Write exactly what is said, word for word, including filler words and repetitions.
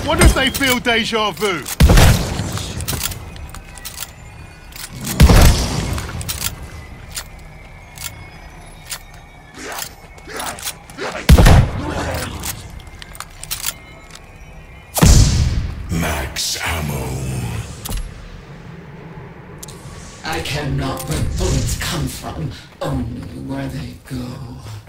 What if they feel deja vu? Max ammo. I care not where bullets come from, only where they go.